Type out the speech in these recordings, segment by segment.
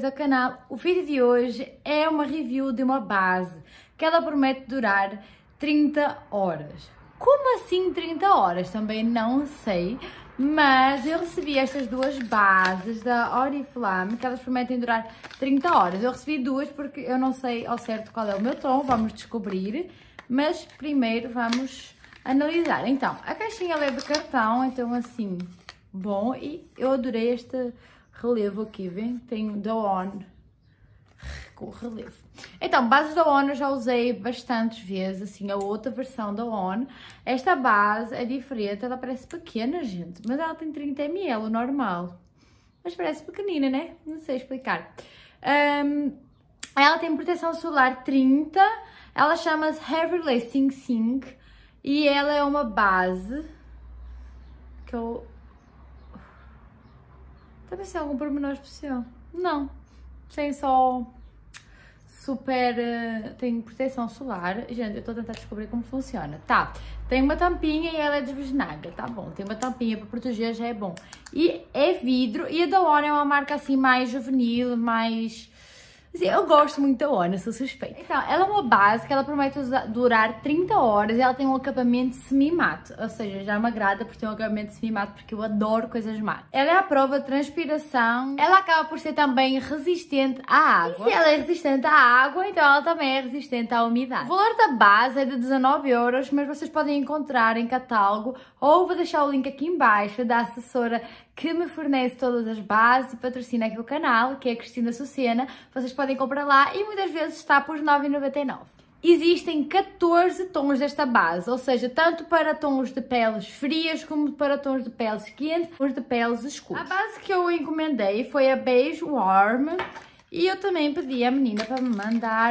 ao canal. O vídeo de hoje é uma review de uma base que ela promete durar 30 horas. Como assim 30 horas? Também não sei, mas eu recebi estas duas bases da Oriflame que elas prometem durar 30 horas. Eu recebi duas porque eu não sei ao certo qual é o meu tom, vamos descobrir, mas primeiro vamos analisar. Então, a caixinha ela é de cartão, então assim, bom, e eu adorei este relevo aqui, vem? Tem da On com relevo. Então, bases da On eu já usei bastantes vezes, assim, a outra versão da On. Esta base é diferente, ela parece pequena, gente, mas ela tem 30 ml, o normal. Mas parece pequenina, né? Não sei explicar. Ela tem proteção solar 30, ela chama-se Heavy Lasting Zinc e ela é uma base que eu... Deve ser algum pormenor especial. Não, tem só super... tem proteção solar. Gente, eu estou a tentar descobrir como funciona. Tá, tem uma tampinha e ela é desbesnaga, tá bom. Tem uma tampinha para proteger, já é bom. E é vidro, e a da On é uma marca assim mais juvenil, mais... Eu gosto muito da On, sou suspeita. Então, ela é uma base que ela promete durar 30 horas e ela tem um acabamento semi-matte. Ou seja, já me agrada por ter um acabamento semi-matte porque eu adoro coisas matte. Ela é à prova de transpiração. Ela acaba por ser também resistente à água. E se ela é resistente à água, então ela também é resistente à umidade. O valor da base é de 19 euros, mas vocês podem encontrar em catálogo ou vou deixar o link aqui em baixo da assessora que me fornece todas as bases e patrocina aqui o canal, que é a Cristina Sucena. Vocês podem comprar lá e muitas vezes está por 9,99. Existem 14 tons desta base, ou seja, tanto para tons de peles frias como para tons de peles quentes, tons de peles escuros. A base que eu encomendei foi a Beige Warm e eu também pedi à menina para me mandar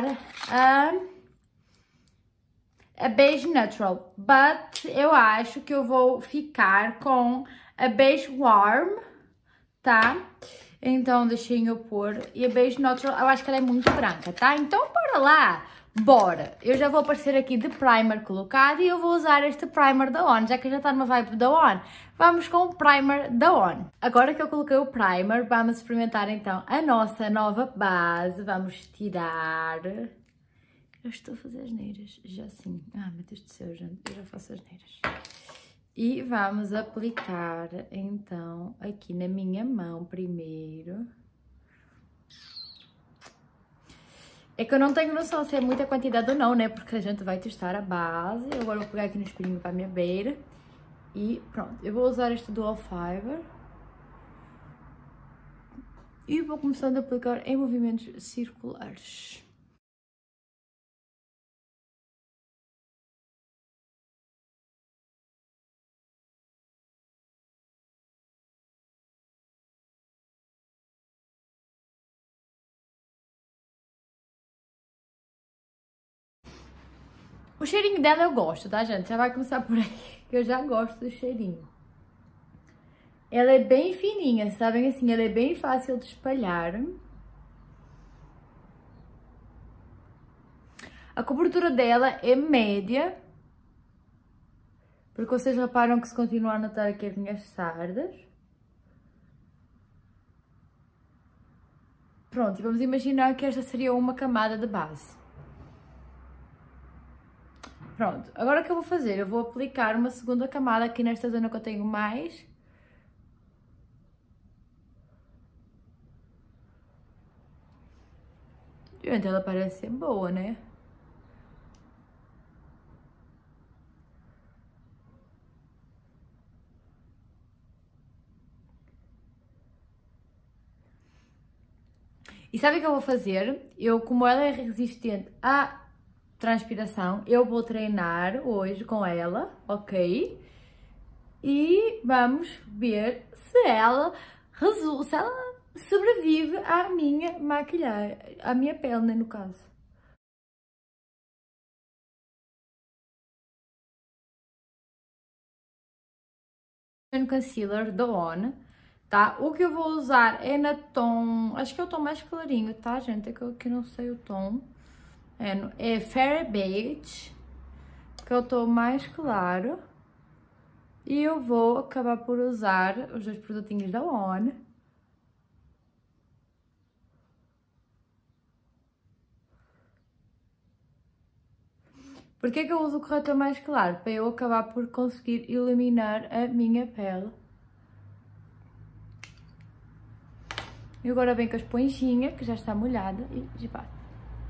a Beige Natural, but eu acho que eu vou ficar com a Beige Warm, tá? Então deixei eu pôr. E a Beige Natural, eu acho que ela é muito branca, tá? Então bora lá! Bora! Eu já vou aparecer aqui de primer colocado e eu vou usar este primer da On, já que já está numa vibe da On. Vamos com o primer da On. Agora que eu coloquei o primer, vamos experimentar então a nossa nova base. Vamos tirar... Eu estou a fazer asneiras, já sim. Ah, meu Deus do céu, gente, eu já faço asneiras. E vamos aplicar, então, aqui na minha mão primeiro. É que eu não tenho noção se é muita quantidade ou não, né? Porque a gente vai testar a base. Agora eu vou pegar aqui no espelhinho para a minha beira. E pronto, eu vou usar este Dual Fiber. E vou começando a aplicar em movimentos circulares. O cheirinho dela eu gosto, tá, gente? Já vai começar por aí, que eu já gosto do cheirinho. Ela é bem fininha, sabem assim? Ela é bem fácil de espalhar. A cobertura dela é média. Porque vocês reparam que se continuar a notar aqui as minhas sardas. Pronto, e vamos imaginar que esta seria uma camada de base. Pronto, agora o que eu vou fazer? Eu vou aplicar uma segunda camada aqui nesta zona que eu tenho mais. Gente, ela parece ser boa, né? E sabe o que eu vou fazer? Eu, como ela é resistente à transpiração, eu vou treinar hoje com ela, ok? E vamos ver se ela sobrevive à minha maquilhagem, à minha pele, né, no caso. Concealer da On, tá? O que eu vou usar é na tom, acho que é o tom mais clarinho, tá, gente? É que eu aqui não sei o tom. É Fair Beige, que é o tom mais claro. E eu vou acabar por usar os dois produtinhos da On. Porquê que eu uso o corretor mais claro? Para eu acabar por conseguir iluminar a minha pele. E agora vem com a esponjinha, que já está molhada, e esbato.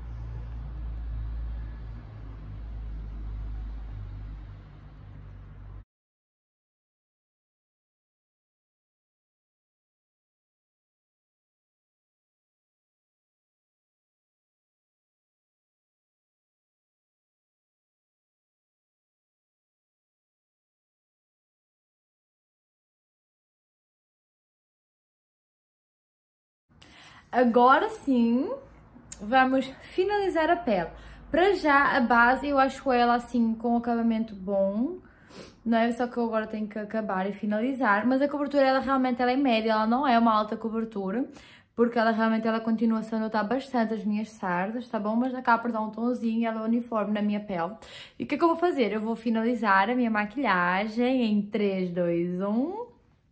Agora sim, vamos finalizar a pele. Para já, a base, eu acho ela assim, com um acabamento bom, não é? Só que eu agora tenho que acabar e finalizar. Mas a cobertura, ela realmente ela é média, ela não é uma alta cobertura, porque ela realmente ela continua-se a notar bastante as minhas sardas, tá bom? Mas acaba por dar um tonzinho, ela é uniforme na minha pele. E o que é que eu vou fazer? Eu vou finalizar a minha maquilhagem em 3, 2, 1...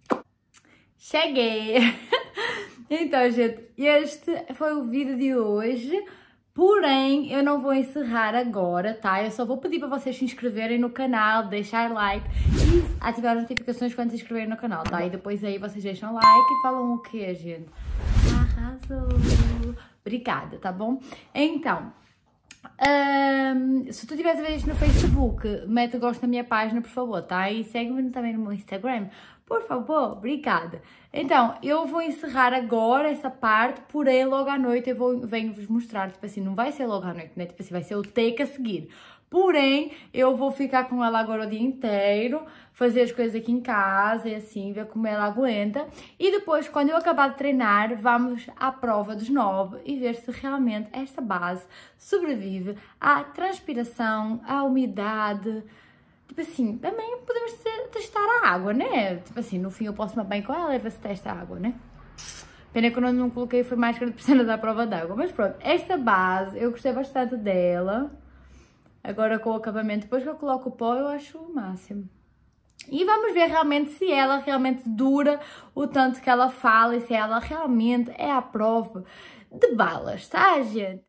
Cheguei! Então, gente, este foi o vídeo de hoje, porém, eu não vou encerrar agora, tá? Eu só vou pedir para vocês se inscreverem no canal, deixar like e ativar as notificações quando se inscreverem no canal, tá? E depois aí vocês deixam like e falam o quê, gente? Arrasou! Obrigada, tá bom? Então... se tu estiveres a ver isto no Facebook, mete gosto na minha página, por favor, tá? E segue-me também no meu Instagram, por favor, obrigada. Então, eu vou encerrar agora essa parte, porém logo à noite eu venho-vos mostrar, tipo assim, não vai ser logo à noite, né? Tipo assim, vai ser o take a seguir. Porém, eu vou ficar com ela agora o dia inteiro, fazer as coisas aqui em casa e assim, ver como ela aguenta. E depois, quando eu acabar de treinar, vamos à prova dos 9 e ver se realmente esta base sobrevive à transpiração, à umidade. Tipo assim, também podemos testar a água, né? Tipo assim, no fim eu posso tomar bem com ela e ver se testa a água, né? Pena que eu não coloquei foi máscara de piscinas à prova d'água. Mas pronto, esta base, eu gostei bastante dela. Agora com o acabamento, depois que eu coloco o pó, eu acho o máximo. E vamos ver realmente se ela realmente dura o tanto que ela fala e se ela realmente é à prova de balas, tá, gente?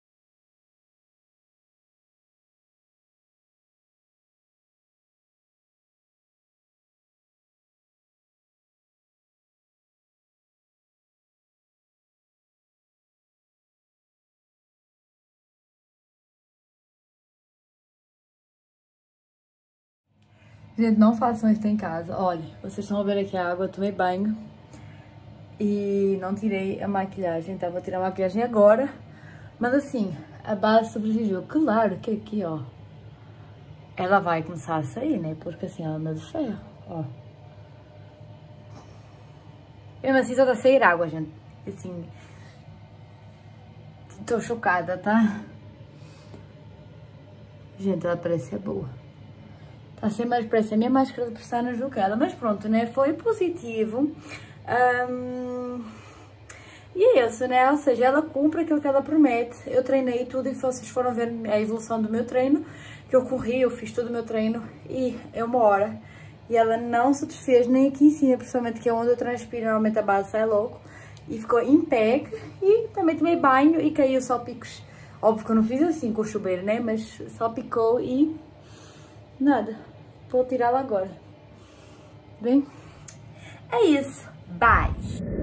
Gente, não façam isso em casa. Olha, vocês estão a ver aqui a água, eu tomei banho e não tirei a maquilhagem, então vou tirar a maquilhagem agora. Mas assim, a base sobreviveu. Claro que aqui, ó, ela vai começar a sair, né? Porque assim, ela anda de ferro, ó. Mesmo assim, só tá a sair água, gente. Assim, tô chocada, tá? Gente, ela parece ser boa. Tá sem mais, parece a minha máscara de pestanas do que ela. Mas pronto, né? Foi positivo. E é isso, né? Ou seja, ela cumpre aquilo que ela promete. Eu treinei tudo e vocês foram ver a evolução do meu treino. Que eu corri, eu fiz todo o meu treino e é 1 hora. E ela não se desfez nem aqui em cima, principalmente que é onde eu transpiro, normalmente a base sai louco. E ficou em pé e também tomei banho e caiu salpicos. Óbvio que eu não fiz assim com o chuveiro, né? Mas salpicou e nada. Vou tirá-la agora. Bem, é isso. Bye!